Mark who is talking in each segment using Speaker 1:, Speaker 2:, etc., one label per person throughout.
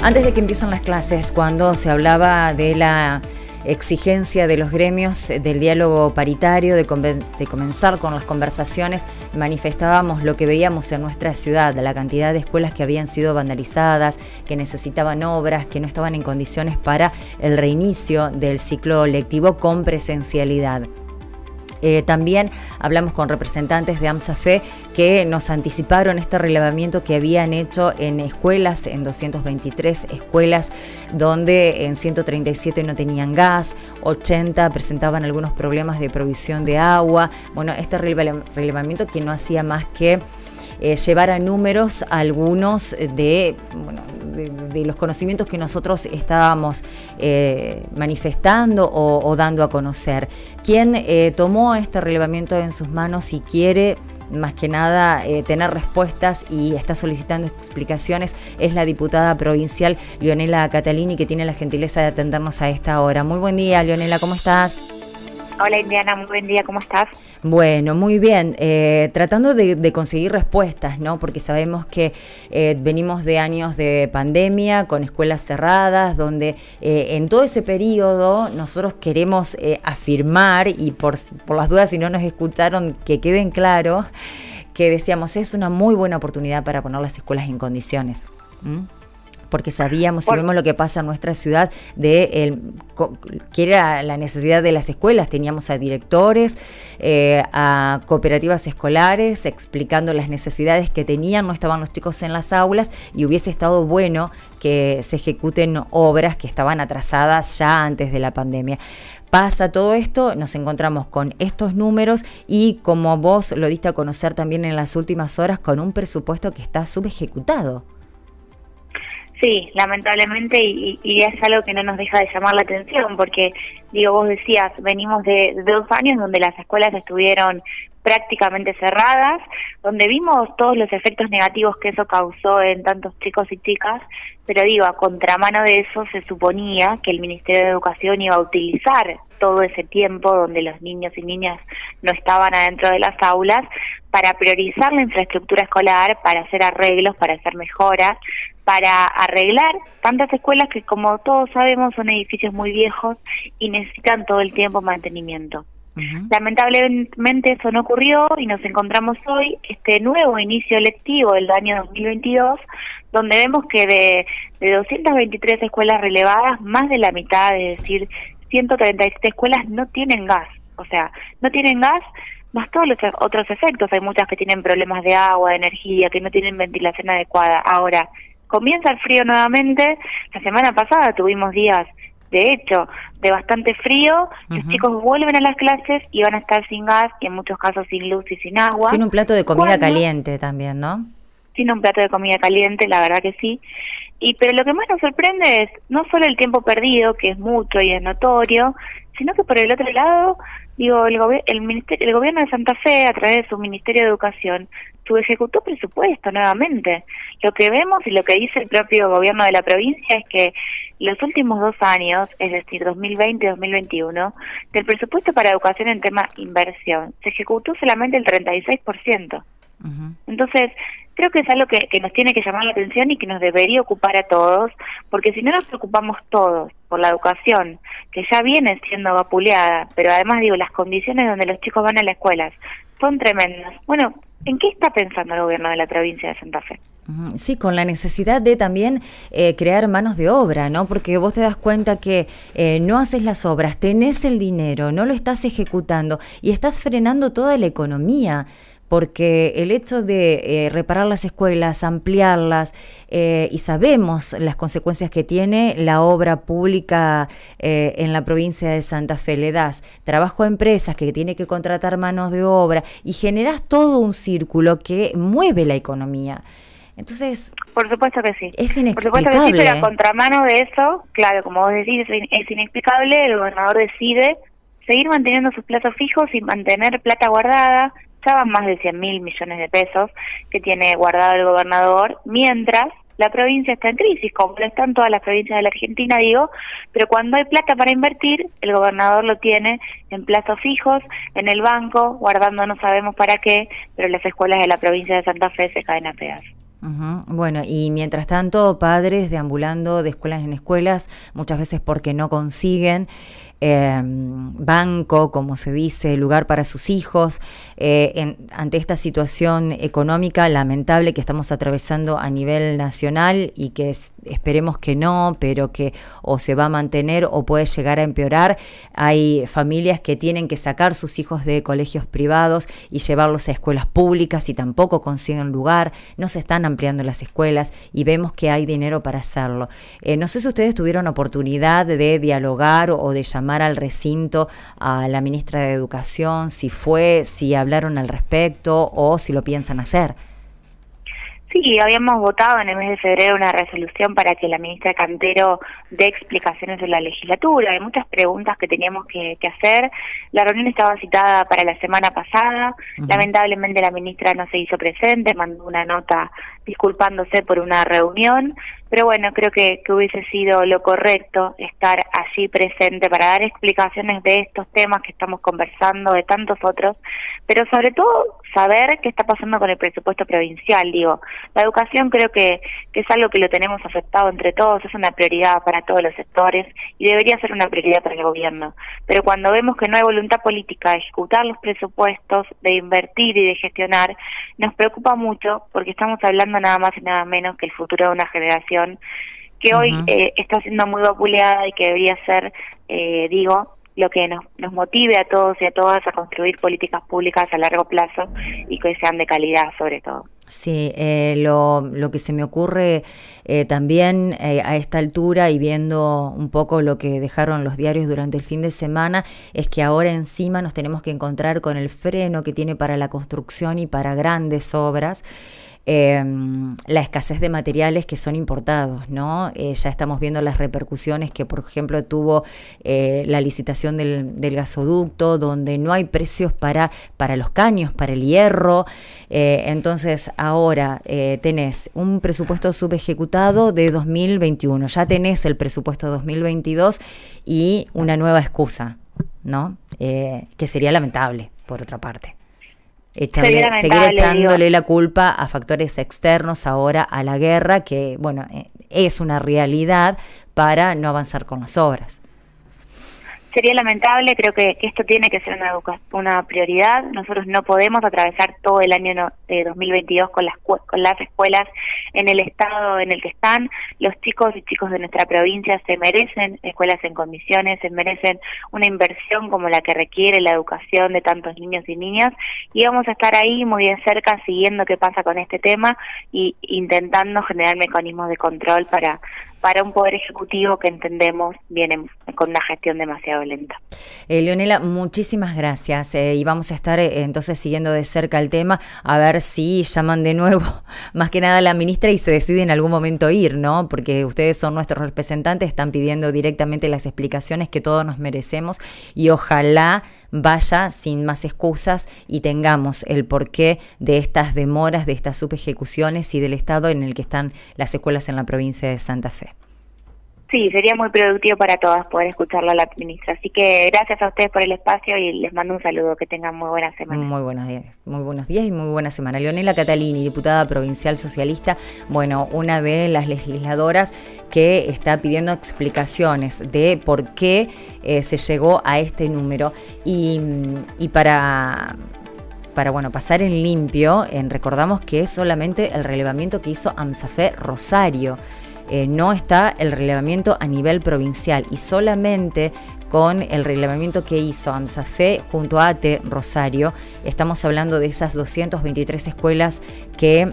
Speaker 1: Antes de que empiecen las clases, cuando se hablaba de la exigencia de los gremios del diálogo paritario, de comenzar con las conversaciones, manifestábamos lo que veíamos en nuestra ciudad, la cantidad de escuelas que habían sido vandalizadas, que necesitaban obras, que no estaban en condiciones para el reinicio del ciclo lectivo con presencialidad. También hablamos con representantes de AMSAFE que nos anticiparon este relevamiento que habían hecho en escuelas, en 223 escuelas, donde en 137 no tenían gas, 80 presentaban algunos problemas de provisión de agua. Bueno, este relevamiento que no hacía más que llevar a números algunos de los conocimientos que nosotros estábamos manifestando o dando a conocer. Quien tomó este relevamiento en sus manos y quiere más que nada tener respuestas y está solicitando explicaciones es la diputada provincial Leonela Catalini, que tiene la gentileza de atendernos a esta hora. Muy buen día, Leonela, ¿cómo estás?
Speaker 2: Hola, Indiana, muy buen día, ¿cómo estás?
Speaker 1: Bueno, muy bien, tratando de conseguir respuestas, ¿no? Porque sabemos que venimos de años de pandemia, con escuelas cerradas, donde en todo ese periodo nosotros queremos afirmar, y por las dudas, si no nos escucharon, que queden claro, que decíamos, es una muy buena oportunidad para poner las escuelas en condiciones. Porque sabíamos y vemos lo que pasa en nuestra ciudad, que era la necesidad de las escuelas. Teníamos a directores, a cooperativas escolares explicando las necesidades que tenían, no estaban los chicos en las aulas, y hubiese estado bueno que se ejecuten obras que estaban atrasadas ya antes de la pandemia. Pasa todo esto, nos encontramos con estos números y, como vos lo diste a conocer también en las últimas horas, con un presupuesto que está subejecutado.
Speaker 2: Sí, lamentablemente, y es algo que no nos deja de llamar la atención, porque, digo, vos decías, venimos de 2 años donde las escuelas estuvieron prácticamente cerradas, donde vimos todos los efectos negativos que eso causó en tantos chicos y chicas, pero digo, a contramano de eso se suponía que el Ministerio de Educación iba a utilizar todo ese tiempo donde los niños y niñas no estaban adentro de las aulas para priorizar la infraestructura escolar, para hacer arreglos, para hacer mejoras, para arreglar tantas escuelas que, como todos sabemos, son edificios muy viejos y necesitan todo el tiempo mantenimiento. Lamentablemente eso no ocurrió y nos encontramos hoy este nuevo inicio lectivo del año 2022, donde vemos que de 223 escuelas relevadas, más de la mitad, es decir, 137 escuelas no tienen gas. O sea, no tienen gas, más todos los otros efectos. Hay muchas que tienen problemas de agua, de energía, que no tienen ventilación adecuada. Ahora, comienza el frío nuevamente. La semana pasada tuvimos días, de hecho, de bastante frío. Los chicos vuelven a las clases y van a estar sin gas, y en muchos casos sin luz y sin agua.
Speaker 1: Sin un plato de comida caliente también, ¿no?
Speaker 2: Sin un plato de comida caliente, la verdad que sí. Pero lo que más nos sorprende es no solo el tiempo perdido, que es mucho y es notorio, sino que por el otro lado, digo, el gobierno de Santa Fe, a través de su Ministerio de Educación, subejecutó presupuesto nuevamente. Lo que vemos y lo que dice el propio gobierno de la provincia es que los últimos 2 años, es decir, 2020 y 2021, del presupuesto para educación en tema inversión, se ejecutó solamente el 36%. Entonces, creo que es algo que nos tiene que llamar la atención y que nos debería ocupar a todos, porque si no nos preocupamos todos por la educación, que ya viene siendo vapuleada, pero además, digo, las condiciones donde los chicos van a las escuelas son tremendas. Bueno, ¿en qué está pensando el gobierno de la provincia de Santa Fe?
Speaker 1: Sí, con la necesidad de también crear manos de obra, ¿no? Porque vos te das cuenta que no haces las obras, tenés el dinero, no lo estás ejecutando y estás frenando toda la economía. Porque el hecho de reparar las escuelas, ampliarlas, y sabemos las consecuencias que tiene la obra pública en la provincia de Santa Fe. Le das trabajo a empresas que tienen que contratar manos de obra y generas todo un círculo que mueve la economía. Entonces,
Speaker 2: por supuesto que sí.
Speaker 1: Es inexplicable.
Speaker 2: Por supuesto que sí, pero a contramano de eso, claro, como vos decís, es inexplicable. El gobernador decide seguir manteniendo sus plazos fijos y mantener plata guardada. Ya van más de 100.000 millones de pesos que tiene guardado el gobernador, mientras la provincia está en crisis, como lo están todas las provincias de la Argentina, digo, pero cuando hay plata para invertir, el gobernador lo tiene en plazos fijos, en el banco, guardando no sabemos para qué, pero las escuelas de la provincia de Santa Fe se caen a pedazos.
Speaker 1: Ujú. Bueno, y mientras tanto, padres deambulando de escuelas en escuelas, muchas veces porque no consiguen banco, como se dice, lugar para sus hijos, ante esta situación económica lamentable que estamos atravesando a nivel nacional y que esperemos que no, pero que o se va a mantener o puede llegar a empeorar. Hay familias que tienen que sacar sus hijos de colegios privados y llevarlos a escuelas públicas y tampoco consiguen lugar, no se están ampliando las escuelas y vemos que hay dinero para hacerlo. No sé si ustedes tuvieron oportunidad de dialogar o de llamar al recinto a la ministra de Educación, si hablaron al respecto o si lo piensan hacer.
Speaker 2: Sí, habíamos votado en el mes de febrero una resolución para que la ministra Cantero dé explicaciones en la legislatura. Hay muchas preguntas que teníamos que hacer. La reunión estaba citada para la semana pasada. Lamentablemente la ministra no se hizo presente, mandó una nota disculpándose por una reunión. Pero bueno, creo que hubiese sido lo correcto estar allí presente para dar explicaciones de estos temas que estamos conversando, de tantos otros, pero sobre todo saber qué está pasando con el presupuesto provincial. Digo, la educación creo que es algo que lo tenemos afectado entre todos, es una prioridad para todos los sectores y debería ser una prioridad para el gobierno. Pero cuando vemos que no hay voluntad política de ejecutar los presupuestos, de invertir y de gestionar, nos preocupa mucho porque estamos hablando nada más y nada menos que el futuro de una generación que hoy está siendo muy vapuleada y que debería ser, lo que nos motive a todos y a todas a construir políticas públicas a largo plazo y que sean de calidad sobre todo.
Speaker 1: Sí, lo que se me ocurre también a esta altura y viendo un poco lo que dejaron los diarios durante el fin de semana es que ahora encima nos tenemos que encontrar con el freno que tiene para la construcción y para grandes obras. La escasez de materiales que son importados, ¿no? Ya estamos viendo las repercusiones que, por ejemplo, tuvo la licitación del gasoducto, donde no hay precios para los caños, para el hierro. Entonces, ahora tenés un presupuesto subejecutado de 2021, ya tenés el presupuesto 2022 y una nueva excusa, ¿no? Que sería lamentable, por otra parte. Seguir echándole la culpa a factores externos ahora a la guerra, que bueno, es una realidad para no avanzar con las obras.
Speaker 2: Sería lamentable, creo que esto tiene que ser una prioridad. Nosotros no podemos atravesar todo el año de 2022 con las escuelas en el estado en el que están. Los chicos y chicas de nuestra provincia se merecen escuelas en condiciones, se merecen una inversión como la que requiere la educación de tantos niños y niñas, y vamos a estar ahí muy de cerca siguiendo qué pasa con este tema y intentando generar mecanismos de control para un poder ejecutivo que entendemos viene con una gestión demasiado lenta.
Speaker 1: Leonela, muchísimas gracias y vamos a estar entonces siguiendo de cerca el tema, a ver si llaman de nuevo, más que nada a la ministra y se decide en algún momento ir, ¿no? Porque ustedes son nuestros representantes, están pidiendo directamente las explicaciones que todos nos merecemos y ojalá vaya sin más excusas y tengamos el porqué de estas demoras, de estas subejecuciones y del estado en el que están las escuelas en la provincia de Santa Fe.
Speaker 2: Sí, sería muy productivo para todas poder escucharla a la ministra. Así que gracias a ustedes por el espacio y les mando un saludo. Que tengan muy buena semana.
Speaker 1: Muy buenos días y muy buena semana. Leonela Catalini, diputada provincial socialista, bueno, una de las legisladoras que está pidiendo explicaciones de por qué se llegó a este número y para bueno, pasar en limpio, recordamos que es solamente el relevamiento que hizo AMSAFE Rosario. No está el relevamiento a nivel provincial y solamente con el relevamiento que hizo AMSAFE junto a ATE Rosario estamos hablando de esas 223 escuelas que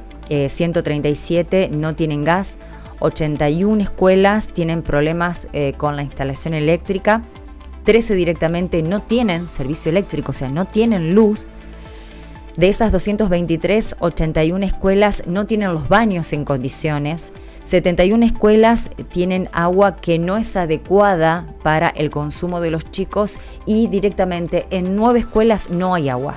Speaker 1: 137 no tienen gas, 81 escuelas tienen problemas con la instalación eléctrica, 13 directamente no tienen servicio eléctrico, o sea, no tienen luz. De esas 223, 81 escuelas no tienen los baños en condiciones, 71 escuelas tienen agua que no es adecuada para el consumo de los chicos y directamente en 9 escuelas no hay agua.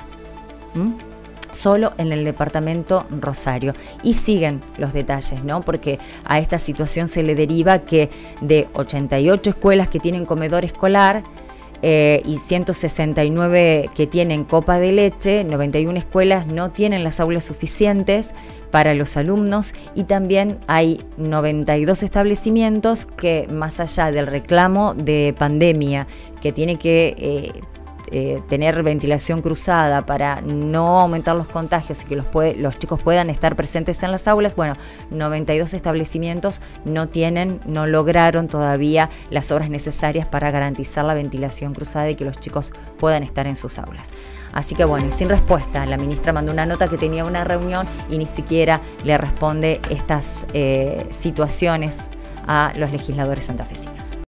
Speaker 1: Solo en el departamento Rosario. Y siguen los detalles, ¿no? Porque a esta situación se le deriva que de 88 escuelas que tienen comedor escolar, y 169 que tienen copa de leche. 91 escuelas no tienen las aulas suficientes para los alumnos, y también hay 92 establecimientos que, más allá del reclamo de pandemia, que tiene que tener ventilación cruzada para no aumentar los contagios y que los chicos puedan estar presentes en las aulas, bueno, 92 establecimientos no lograron todavía las obras necesarias para garantizar la ventilación cruzada y que los chicos puedan estar en sus aulas. Así que bueno, y sin respuesta, la ministra mandó una nota que tenía una reunión y ni siquiera le responde estas situaciones a los legisladores santafesinos.